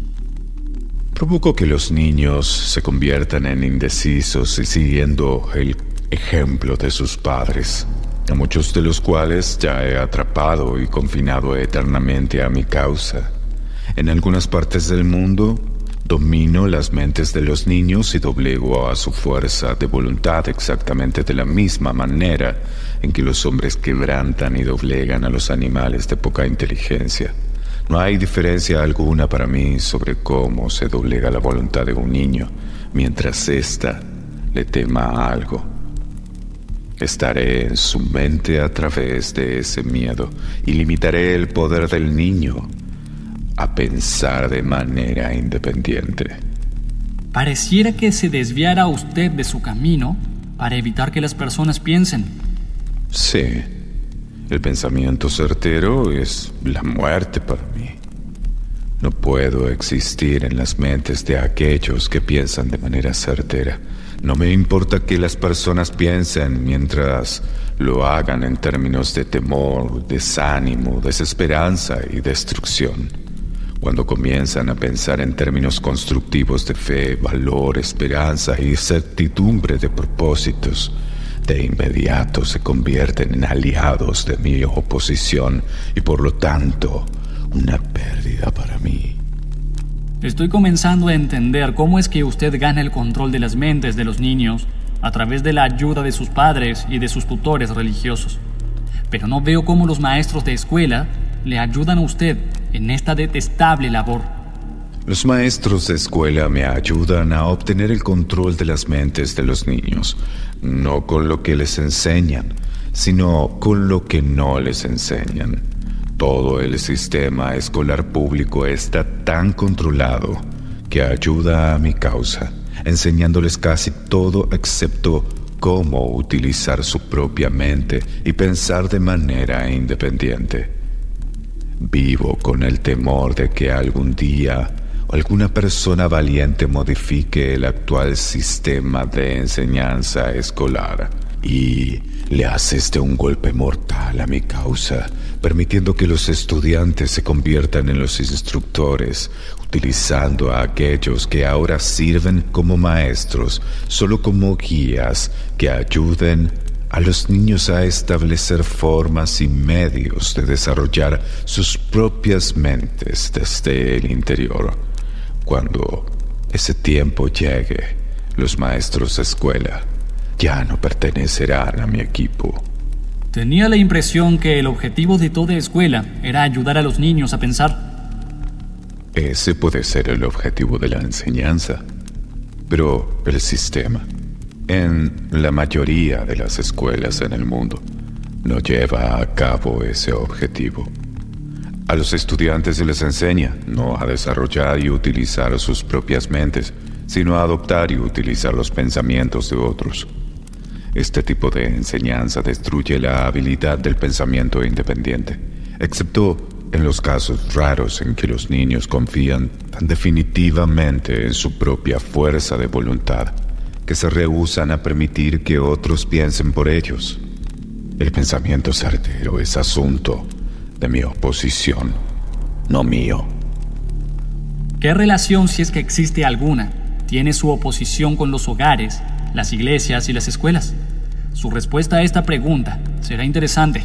Provoco que los niños se conviertan en indecisos y siguiendo el ejemplo de sus padres, a muchos de los cuales ya he atrapado y confinado eternamente a mi causa. En algunas partes del mundo, domino las mentes de los niños y doblego a su fuerza de voluntad exactamente de la misma manera en que los hombres quebrantan y doblegan a los animales de poca inteligencia. No hay diferencia alguna para mí sobre cómo se doblega la voluntad de un niño mientras ésta le tema a algo. Estaré en su mente a través de ese miedo y limitaré el poder del niño a pensar de manera independiente. Pareciera que se desviara usted de su camino para evitar que las personas piensen. Sí, el pensamiento certero es la muerte para mí. No puedo existir en las mentes de aquellos que piensan de manera certera. No me importa que las personas piensen mientras lo hagan en términos de temor, desánimo, desesperanza y destrucción. Cuando comienzan a pensar en términos constructivos de fe, valor, esperanza y certidumbre de propósitos, de inmediato se convierten en aliados de mi oposición y por lo tanto una pérdida para mí. Estoy comenzando a entender cómo es que usted gana el control de las mentes de los niños a través de la ayuda de sus padres y de sus tutores religiosos. Pero no veo cómo los maestros de escuela le ayudan a usted en esta detestable labor. Los maestros de escuela me ayudan a obtener el control de las mentes de los niños, no con lo que les enseñan, sino con lo que no les enseñan. Todo el sistema escolar público está tan controlado que ayuda a mi causa, enseñándoles casi todo excepto cómo utilizar su propia mente y pensar de manera independiente. Vivo con el temor de que algún día alguna persona valiente modifique el actual sistema de enseñanza escolar y le aseste un golpe mortal a mi causa, permitiendo que los estudiantes se conviertan en los instructores, utilizando a aquellos que ahora sirven como maestros, solo como guías que ayuden a los niños a establecer formas y medios de desarrollar sus propias mentes desde el interior. Cuando ese tiempo llegue, los maestros de escuela ya no pertenecerán a mi equipo. Tenía la impresión que el objetivo de toda escuela era ayudar a los niños a pensar. Ese puede ser el objetivo de la enseñanza, pero el sistema, en la mayoría de las escuelas en el mundo, no lleva a cabo ese objetivo. A los estudiantes se les enseña no a desarrollar y utilizar sus propias mentes, sino a adoptar y utilizar los pensamientos de otros. Este tipo de enseñanza destruye la habilidad del pensamiento independiente, excepto en los casos raros en que los niños confían tan definitivamente en su propia fuerza de voluntad que se rehúsan a permitir que otros piensen por ellos. El pensamiento certero es asunto de mi oposición, no mío. ¿Qué relación, si es que existe alguna, tiene su oposición con los hogares, las iglesias y las escuelas? Su respuesta a esta pregunta será interesante.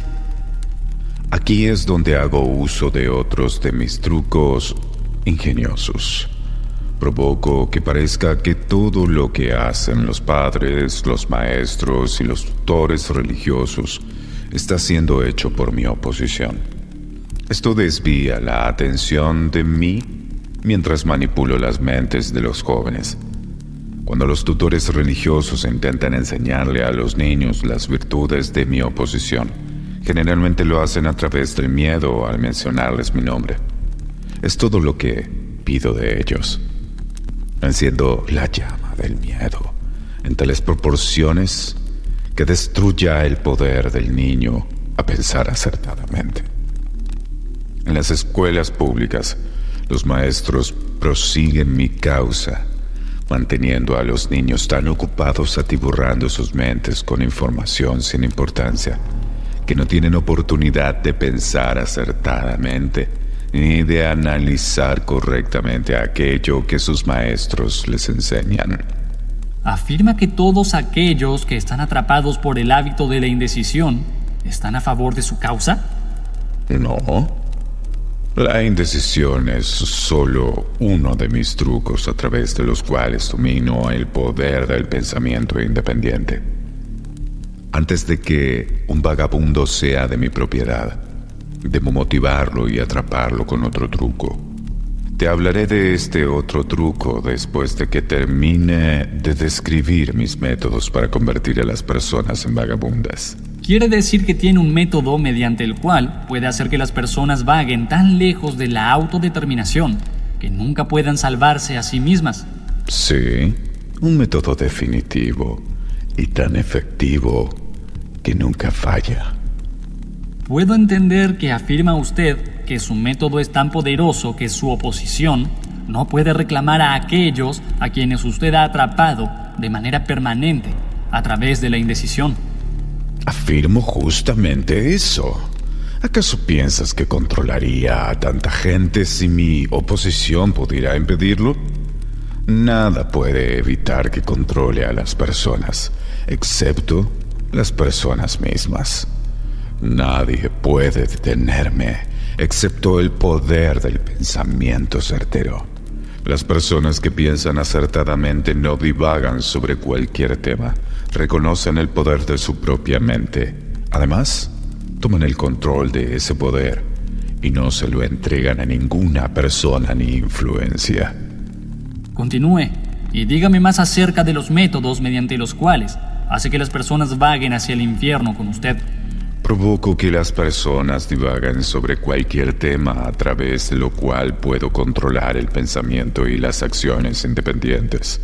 Aquí es donde hago uso de otros de mis trucos ingeniosos. Provoco que parezca que todo lo que hacen los padres, los maestros y los tutores religiosos está siendo hecho por mi oposición. Esto desvía la atención de mí mientras manipulo las mentes de los jóvenes. Cuando los tutores religiosos intentan enseñarle a los niños las virtudes de mi oposición, generalmente lo hacen a través del miedo al mencionarles mi nombre. Es todo lo que pido de ellos. Enciendo la llama del miedo en tales proporciones que destruya el poder del niño a pensar acertadamente. En las escuelas públicas, los maestros prosiguen mi causa, manteniendo a los niños tan ocupados atiborrando sus mentes con información sin importancia, que no tienen oportunidad de pensar acertadamente ni de analizar correctamente aquello que sus maestros les enseñan. Afirma que todos aquellos que están atrapados por el hábito de la indecisión están a favor de su causa. No. La indecisión es solo uno de mis trucos a través de los cuales domino el poder del pensamiento independiente. Antes de que un vagabundo sea de mi propiedad, debo motivarlo y atraparlo con otro truco. Te hablaré de este otro truco después de que termine de describir mis métodos para convertir a las personas en vagabundas. Quiere decir que tiene un método mediante el cual puede hacer que las personas vaguen tan lejos de la autodeterminación que nunca puedan salvarse a sí mismas. Sí, un método definitivo y tan efectivo que nunca falla. Puedo entender que afirma usted que su método es tan poderoso que su oposición no puede reclamar a aquellos a quienes usted ha atrapado de manera permanente a través de la indecisión. Afirmo justamente eso. ¿Acaso piensas que controlaría a tanta gente si mi oposición pudiera impedirlo? Nada puede evitar que controle a las personas, excepto las personas mismas. Nadie puede detenerme, excepto el poder del pensamiento certero. Las personas que piensan acertadamente no divagan sobre cualquier tema, reconocen el poder de su propia mente. Además, toman el control de ese poder y no se lo entregan a ninguna persona ni influencia. Continúe y dígame más acerca de los métodos mediante los cuales hace que las personas vaguen hacia el infierno con usted. Provoco que las personas divagan sobre cualquier tema a través de lo cual puedo controlar el pensamiento y las acciones independientes.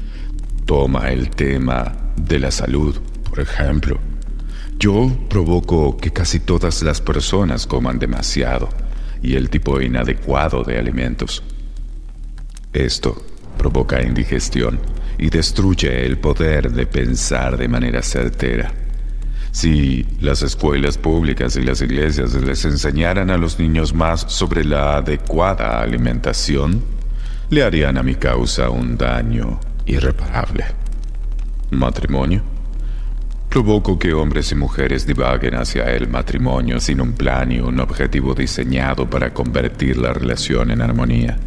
Toma el tema de la salud, por ejemplo. Yo provoco que casi todas las personas coman demasiado y el tipo inadecuado de alimentos. Esto provoca indigestión y destruye el poder de pensar de manera certera. Si las escuelas públicas y las iglesias les enseñaran a los niños más sobre la adecuada alimentación, le harían a mi causa un daño irreparable. ¿Matrimonio? Provoco que hombres y mujeres divaguen hacia el matrimonio sin un plan y un objetivo diseñado para convertir la relación en armonía.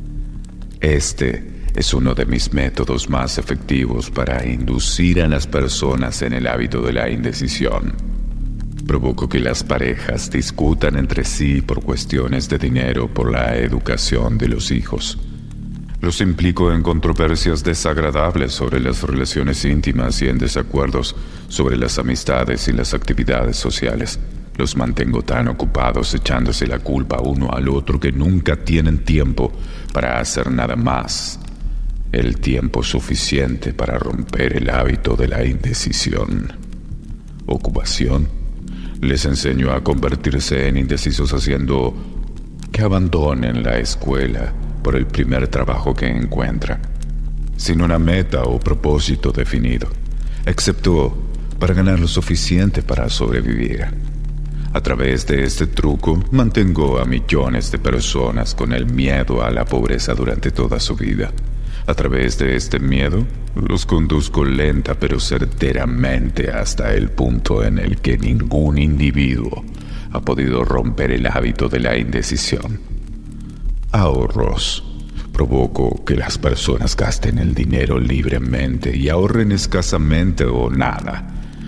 Este es uno de mis métodos más efectivos para inducir a las personas en el hábito de la indecisión. Provoco que las parejas discutan entre sí por cuestiones de dinero por la educación de los hijos. Los implico en controversias desagradables sobre las relaciones íntimas y en desacuerdos sobre las amistades y las actividades sociales. Los mantengo tan ocupados echándose la culpa uno al otro que nunca tienen tiempo para hacer nada más. El tiempo suficiente para romper el hábito de la indecisión. Ocupación. Les enseño a convertirse en indecisos haciendo que abandonen la escuela por el primer trabajo que encuentran, sin una meta o propósito definido, excepto para ganar lo suficiente para sobrevivir. A través de este truco mantengo a millones de personas con el miedo a la pobreza durante toda su vida. A través de este miedo, los conduzco lenta pero certeramente hasta el punto en el que ningún individuo ha podido romper el hábito de la indecisión. Ahorros. Provoco que las personas gasten el dinero libremente y ahorren escasamente o nada,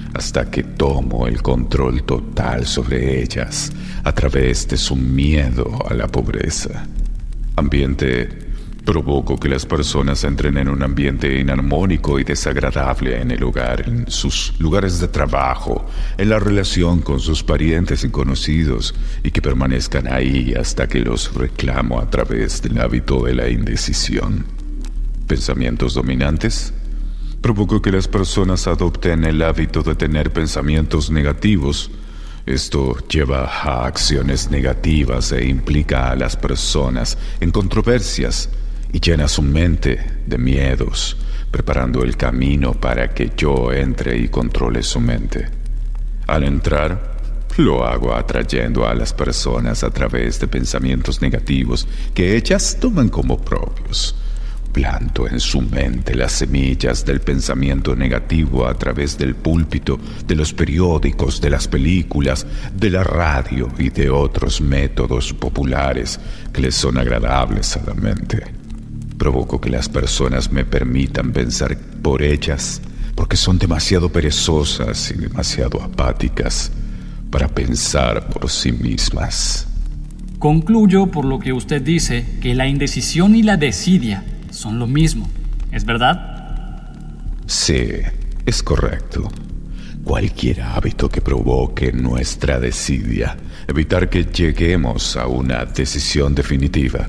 hasta que tomo el control total sobre ellas a través de su miedo a la pobreza. Ambiente. Provoco que las personas entren en un ambiente inarmónico y desagradable en el hogar, en sus lugares de trabajo, en la relación con sus parientes y conocidos, y que permanezcan ahí hasta que los reclamo a través del hábito de la indecisión. ¿Pensamientos dominantes? Provoco que las personas adopten el hábito de tener pensamientos negativos. Esto lleva a acciones negativas e implica a las personas en controversias y llena su mente de miedos, preparando el camino para que yo entre y controle su mente. Al entrar, lo hago atrayendo a las personas a través de pensamientos negativos que ellas toman como propios. Planto en su mente las semillas del pensamiento negativo a través del púlpito, de los periódicos, de las películas, de la radio y de otros métodos populares que les son agradables a la mente. Provoco que las personas me permitan pensar por ellas porque son demasiado perezosas y demasiado apáticas para pensar por sí mismas. Concluyo por lo que usted dice que la indecisión y la desidia son lo mismo, ¿es verdad? Sí, es correcto. Cualquier hábito que provoque nuestra desidia, evitar que lleguemos a una decisión definitiva,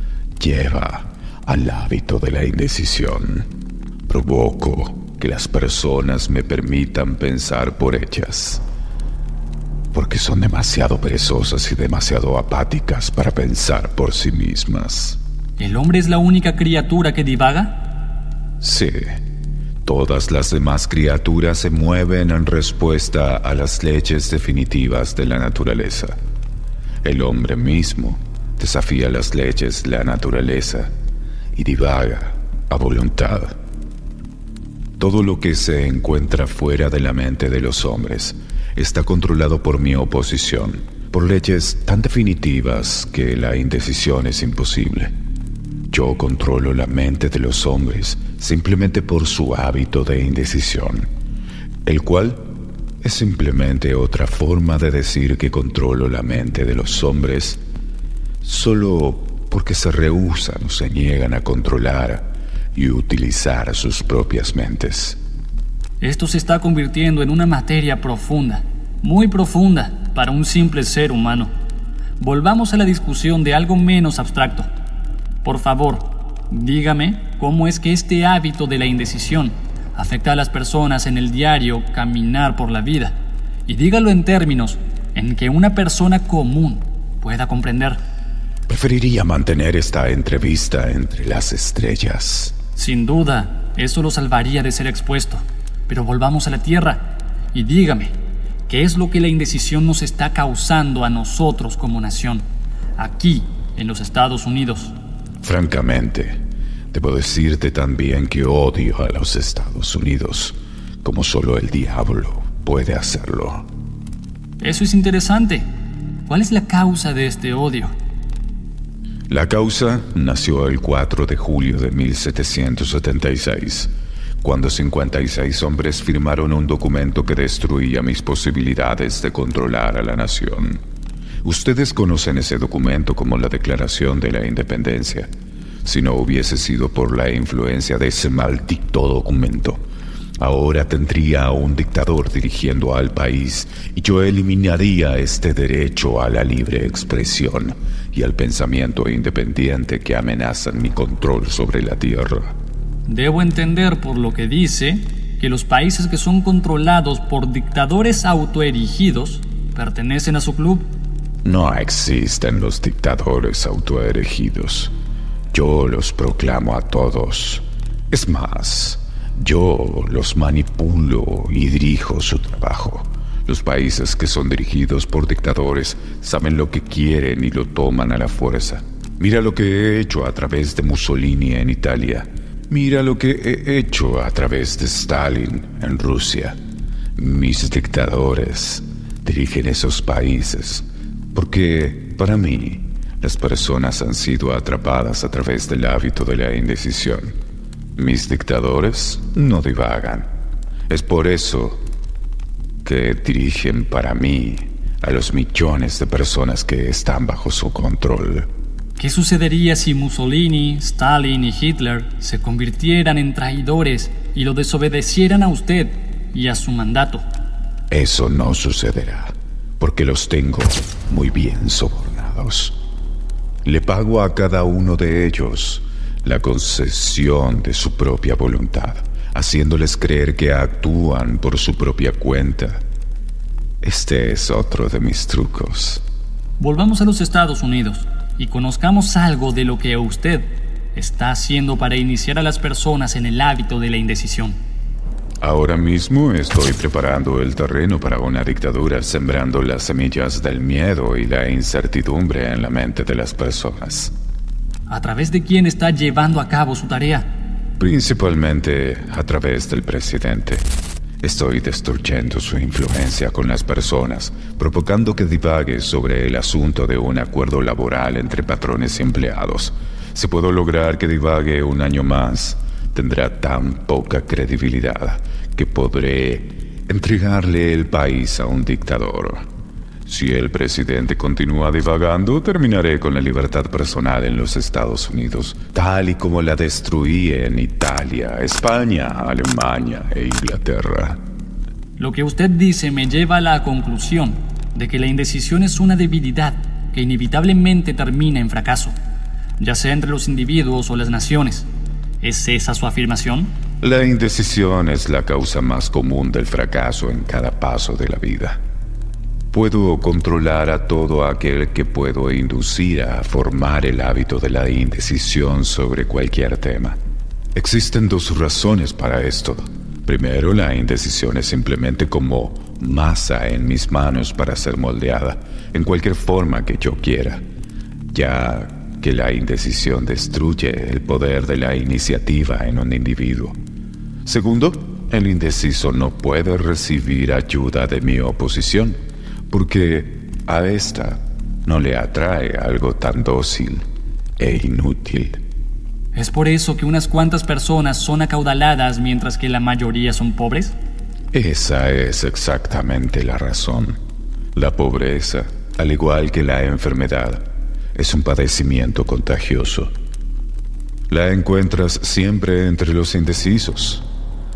lleva al hábito de la indecisión. Provoco que las personas me permitan pensar por ellas, porque son demasiado perezosas y demasiado apáticas para pensar por sí mismas. ¿El hombre es la única criatura que divaga? Sí. Todas las demás criaturas se mueven en respuesta a las leyes definitivas de la naturaleza. El hombre mismo desafía las leyes de la naturaleza y divaga a voluntad. Todo lo que se encuentra fuera de la mente de los hombres está controlado por mi oposición, por leyes tan definitivas que la indecisión es imposible. Yo controlo la mente de los hombres simplemente por su hábito de indecisión, el cual es simplemente otra forma de decir que controlo la mente de los hombres solo porque se rehúsan o se niegan a controlar y utilizar sus propias mentes. Esto se está convirtiendo en una materia profunda, muy profunda para un simple ser humano. Volvamos a la discusión de algo menos abstracto. Por favor, dígame cómo es que este hábito de la indecisión afecta a las personas en el diario caminar por la vida. Y dígalo en términos en que una persona común pueda comprender. Preferiría mantener esta entrevista entre las estrellas. Sin duda, eso lo salvaría de ser expuesto. Pero volvamos a la Tierra y dígame, ¿qué es lo que la indecisión nos está causando a nosotros como nación, aquí en los Estados Unidos? Francamente, debo decirte también que odio a los Estados Unidos, como solo el diablo puede hacerlo. Eso es interesante. ¿Cuál es la causa de este odio? La causa nació el cuatro de julio de mil setecientos setenta y seis, cuando cincuenta y seis hombres firmaron un documento que destruía mis posibilidades de controlar a la nación. Ustedes conocen ese documento como la Declaración de la Independencia. Si no hubiese sido por la influencia de ese maldito documento, ahora tendría a un dictador dirigiendo al país y yo eliminaría este derecho a la libre expresión y al pensamiento independiente que amenazan mi control sobre la tierra. Debo entender por lo que dice que los países que son controlados por dictadores autoerigidos pertenecen a su club. No existen los dictadores autoerigidos. Yo los proclamo a todos. Es más, yo los manipulo y dirijo su trabajo. Los países que son dirigidos por dictadores saben lo que quieren y lo toman a la fuerza. Mira lo que he hecho a través de Mussolini en Italia. Mira lo que he hecho a través de Stalin en Rusia. Mis dictadores dirigen esos países porque, para mí, las personas han sido atrapadas a través del hábito de la indecisión. Mis dictadores no divagan. Es por eso que dirigen para mí a los millones de personas que están bajo su control. ¿Qué sucedería si Mussolini, Stalin y Hitler se convirtieran en traidores y lo desobedecieran a usted y a su mandato? Eso no sucederá, porque los tengo muy bien sobornados. Le pago a cada uno de ellos la concesión de su propia voluntad, haciéndoles creer que actúan por su propia cuenta. Este es otro de mis trucos. Volvamos a los Estados Unidos y conozcamos algo de lo que usted está haciendo para iniciar a las personas en el hábito de la indecisión. Ahora mismo estoy preparando el terreno para una dictadura, sembrando las semillas del miedo y la incertidumbre en la mente de las personas. ¿A través de quién está llevando a cabo su tarea? Principalmente a través del presidente. Estoy destruyendo su influencia con las personas, provocando que divague sobre el asunto de un acuerdo laboral entre patrones y empleados. Si puedo lograr que divague un año más, tendrá tan poca credibilidad que podré entregarle el país a un dictador. Si el presidente continúa divagando, terminaré con la libertad personal en los Estados Unidos, tal y como la destruí en Italia, España, Alemania e Inglaterra. Lo que usted dice me lleva a la conclusión de que la indecisión es una debilidad que inevitablemente termina en fracaso, ya sea entre los individuos o las naciones. ¿Es esa su afirmación? La indecisión es la causa más común del fracaso en cada paso de la vida. Puedo controlar a todo aquel que puedo inducir a formar el hábito de la indecisión sobre cualquier tema. Existen dos razones para esto. Primero, la indecisión es simplemente como masa en mis manos para ser moldeada en cualquier forma que yo quiera, ya que la indecisión destruye el poder de la iniciativa en un individuo. Segundo, el indeciso no puede recibir ayuda de mi oposición, porque a esta no le atrae algo tan dócil e inútil. ¿Es por eso que unas cuantas personas son acaudaladas mientras que la mayoría son pobres? Esa es exactamente la razón. La pobreza, al igual que la enfermedad, es un padecimiento contagioso. La encuentras siempre entre los indecisos,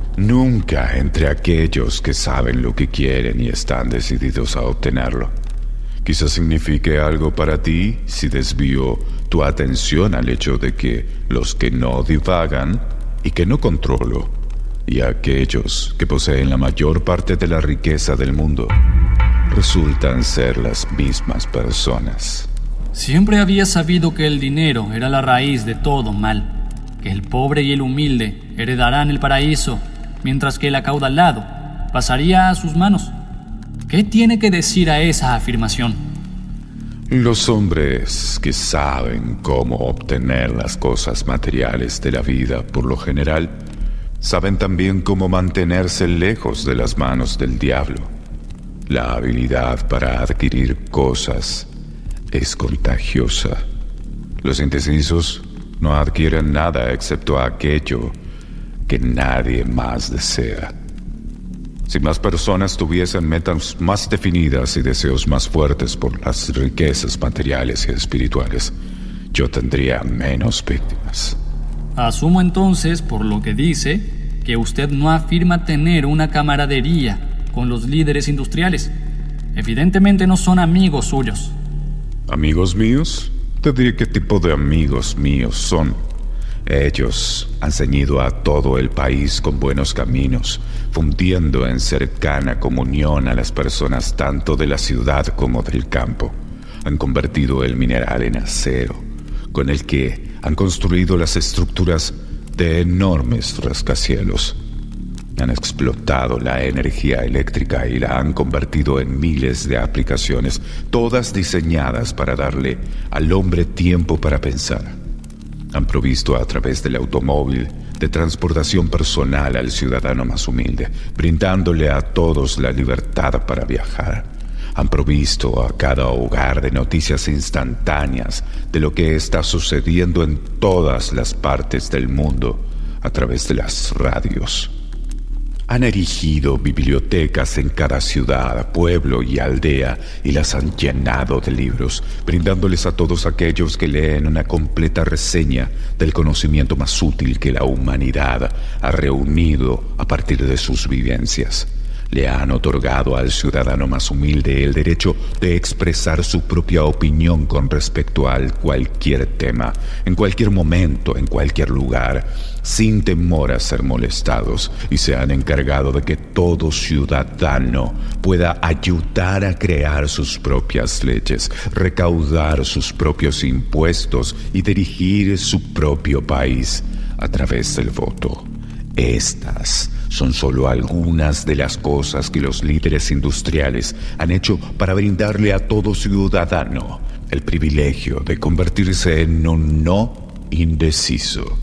nunca entre aquellos que saben lo que quieren y están decididos a obtenerlo. Quizás signifique algo para ti si desvío tu atención al hecho de que los que no divagan y que no controlo, y aquellos que poseen la mayor parte de la riqueza del mundo, resultan ser las mismas personas. Siempre había sabido que el dinero era la raíz de todo mal, que el pobre y el humilde heredarán el paraíso, mientras que el acaudalado pasaría a sus manos. ¿Qué tiene que decir a esa afirmación? Los hombres que saben cómo obtener las cosas materiales de la vida, por lo general, saben también cómo mantenerse lejos de las manos del diablo. La habilidad para adquirir cosas es contagiosa. Los indecisos no adquieren nada excepto aquello que nadie más desea. Si más personas tuviesen metas más definidas y deseos más fuertes por las riquezas materiales y espirituales, yo tendría menos víctimas. Asumo entonces, por lo que dice, que usted no afirma tener una camaradería con los líderes industriales. Evidentemente no son amigos suyos. ¿Amigos míos? Te diré qué tipo de amigos míos son. Ellos han ceñido a todo el país con buenos caminos, fundiendo en cercana comunión a las personas tanto de la ciudad como del campo. Han convertido el mineral en acero, con el que han construido las estructuras de enormes rascacielos. Han explotado la energía eléctrica y la han convertido en miles de aplicaciones, todas diseñadas para darle al hombre tiempo para pensar. Han provisto a través del automóvil de transportación personal al ciudadano más humilde, brindándole a todos la libertad para viajar. Han provisto a cada hogar de noticias instantáneas de lo que está sucediendo en todas las partes del mundo a través de las radios. Han erigido bibliotecas en cada ciudad, pueblo y aldea y las han llenado de libros, brindándoles a todos aquellos que leen una completa reseña del conocimiento más útil que la humanidad ha reunido a partir de sus vivencias. Le han otorgado al ciudadano más humilde el derecho de expresar su propia opinión con respecto a cualquier tema, en cualquier momento, en cualquier lugar, sin temor a ser molestados, y se han encargado de que todo ciudadano pueda ayudar a crear sus propias leyes, recaudar sus propios impuestos y dirigir su propio país a través del voto. Estas son solo algunas de las cosas que los líderes industriales han hecho para brindarle a todo ciudadano el privilegio de convertirse en un no indeciso.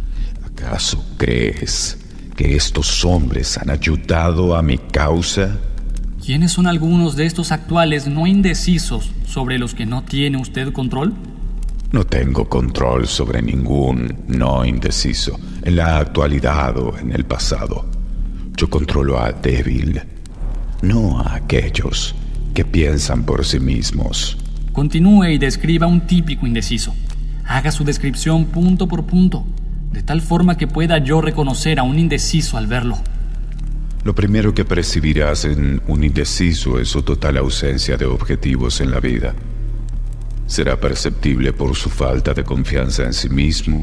¿Acaso crees que estos hombres han ayudado a mi causa? ¿Quiénes son algunos de estos actuales no indecisos sobre los que no tiene usted control? No tengo control sobre ningún no indeciso, en la actualidad o en el pasado. Yo controlo a débil, no a aquellos que piensan por sí mismos. Continúe y describa un típico indeciso. Haga su descripción punto por punto, de tal forma que pueda yo reconocer a un indeciso al verlo. Lo primero que percibirás en un indeciso es su total ausencia de objetivos en la vida. Será perceptible por su falta de confianza en sí mismo.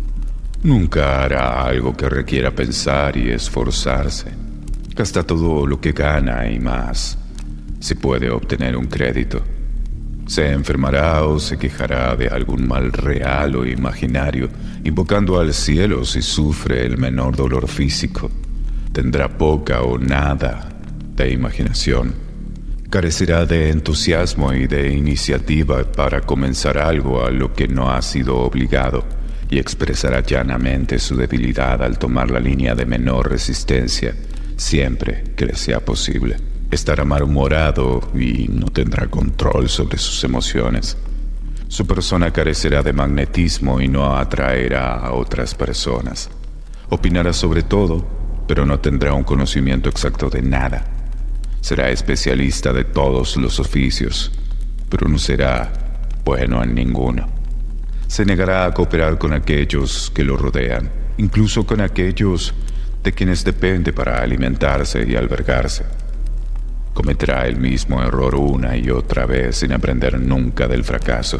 Nunca hará algo que requiera pensar y esforzarse. Gasta todo lo que gana y más, si puede obtener un crédito. Se enfermará o se quejará de algún mal real o imaginario, invocando al cielo si sufre el menor dolor físico. Tendrá poca o nada de imaginación. Carecerá de entusiasmo y de iniciativa para comenzar algo a lo que no ha sido obligado, y expresará llanamente su debilidad al tomar la línea de menor resistencia, siempre que le sea posible. Estará malhumorado y no tendrá control sobre sus emociones. Su persona carecerá de magnetismo y no atraerá a otras personas. Opinará sobre todo, pero no tendrá un conocimiento exacto de nada. Será especialista de todos los oficios, pero no será bueno en ninguno. Se negará a cooperar con aquellos que lo rodean, incluso con aquellos de quienes depende para alimentarse y albergarse. Cometerá el mismo error una y otra vez sin aprender nunca del fracaso.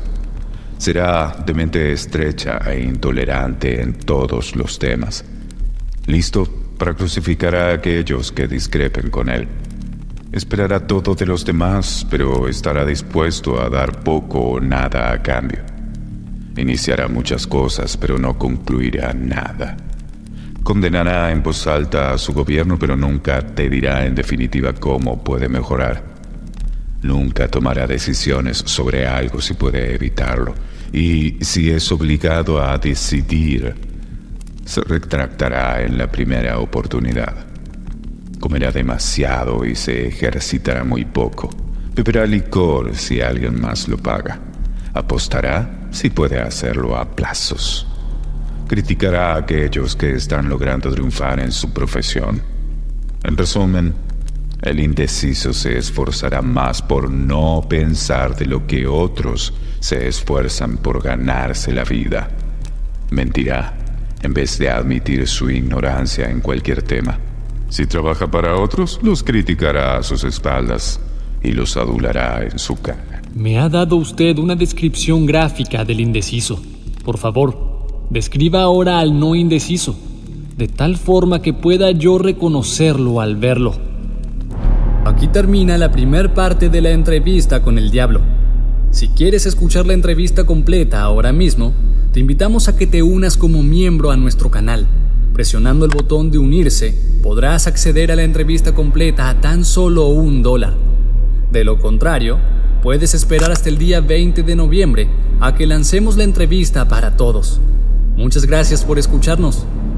Será de mente estrecha e intolerante en todos los temas, listo para crucificar a aquellos que discrepen con él. Esperará todo de los demás, pero estará dispuesto a dar poco o nada a cambio. Iniciará muchas cosas, pero no concluirá nada. Condenará en voz alta a su gobierno, pero nunca te dirá en definitiva cómo puede mejorar. Nunca tomará decisiones sobre algo si puede evitarlo, y si es obligado a decidir, se retractará en la primera oportunidad. Comerá demasiado y se ejercitará muy poco. Beberá licor si alguien más lo paga. Apostará si puede hacerlo a plazos. Criticará a aquellos que están logrando triunfar en su profesión. En resumen, el indeciso se esforzará más por no pensar de lo que otros se esfuerzan por ganarse la vida. Mentirá en vez de admitir su ignorancia en cualquier tema. Si trabaja para otros, los criticará a sus espaldas y los adulará en su cara. Me ha dado usted una descripción gráfica del indeciso. Por favor, describa ahora al no indeciso, de tal forma que pueda yo reconocerlo al verlo. Aquí termina la primer parte de la entrevista con el diablo. Si quieres escuchar la entrevista completa ahora mismo, te invitamos a que te unas como miembro a nuestro canal. Presionando el botón de unirse, podrás acceder a la entrevista completa a tan solo un dólar. De lo contrario, puedes esperar hasta el día veinte de noviembre a que lancemos la entrevista para todos. Muchas gracias por escucharnos.